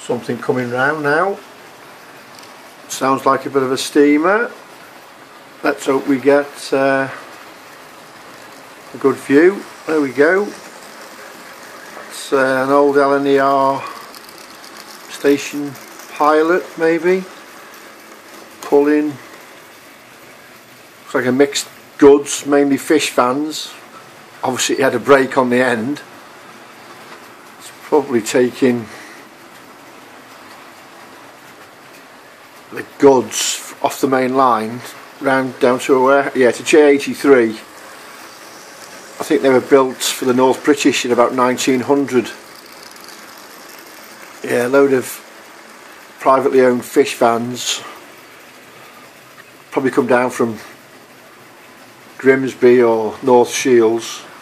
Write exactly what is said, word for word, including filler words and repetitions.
Something coming round now. Sounds like a bit of a steamer. Let's hope we get uh, a good view. There we go. It's uh, an old L N E R station pilot, maybe. Pulling. Looks like a mixed goods, mainly fish fans. Obviously it had a brake on the end. It's probably taking the goods off the main line round down to a, yeah, to J eighty-three. I think they were built for the North British in about nineteen hundred. Yeah, a load of privately owned fish vans. Probably come down from Grimsby or North Shields.